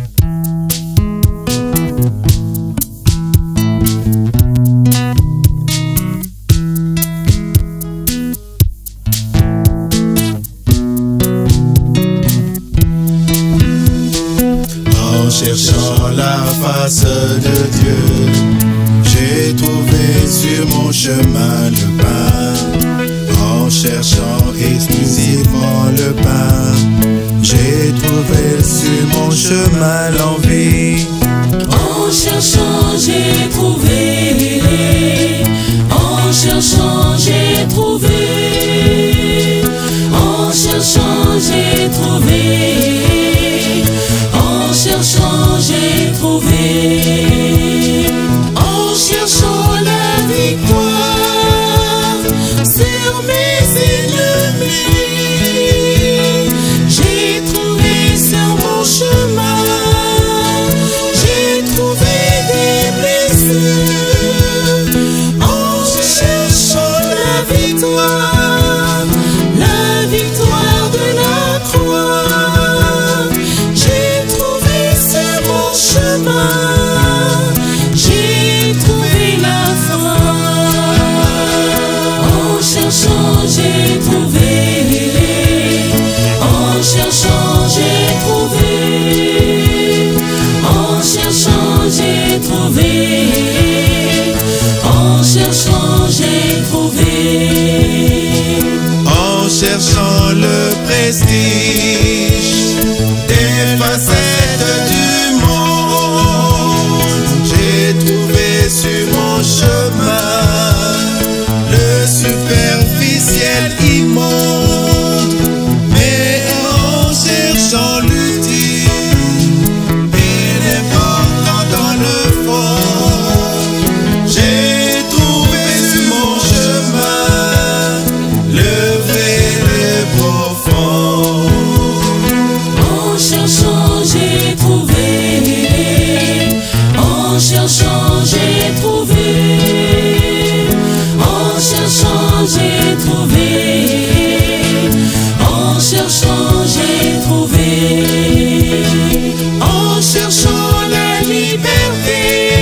En cherchant la face de Dieu, j'ai trouvé sur mon chemin le pain. En cherchant exclusivement le pain, j'ai trouvé sur mon chemin l'envie. En cherchant, j'ai trouvé. En cherchant, j'ai trouvé. En cherchant, j'ai trouvé. En cherchant, j'ai trouvé. En cherchant la victoire sur mes ennemis, j'ai trouvé sur mon chemin, j'ai trouvé des blessures. En cherchant la victoire de la croix, j'ai trouvé sur mon chemin, j'ai trouvé la foi. En cherchant, j'ai trouvé. En cherchant, j'ai trouvé. En cherchant, j'ai trouvé. En cherchant, j'ai trouvé. En cherchant le prestige des facettes du monde, j'ai trouvé sur mon chemin le superficiel immonde. Mais en cherchant l'utile et l'important dans le fond, j'ai trouvé sur mon chemin le vrai, le profond. En cherchant, j'ai trouvé. En cherchant, j'ai trouvé. En cherchant, j'ai trouvé. En cherchant, j'ai trouvé. En cherchant la liberté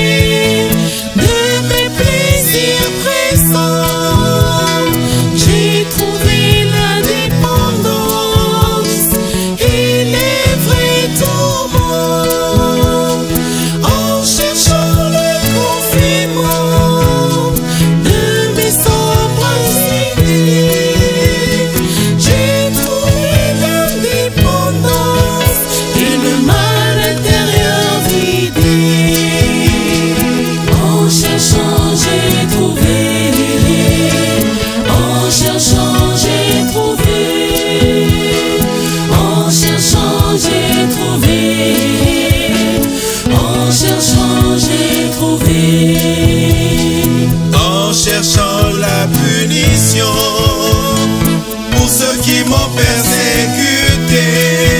de mes plaisirs présents, j'ai trouvé l'indépendance et les vrais tourments. En cherchant le confinement de mes sombres idées, j'ai trouvé l'indépendance et le mal intérieur vidé. En cherchant, j'ai trouvé. En cherchant, j'ai trouvé. En cherchant, j'ai trouvé. En cherchant, j'ai trouvé. En cherchant la punition pour ceux qui m'ont persécuté,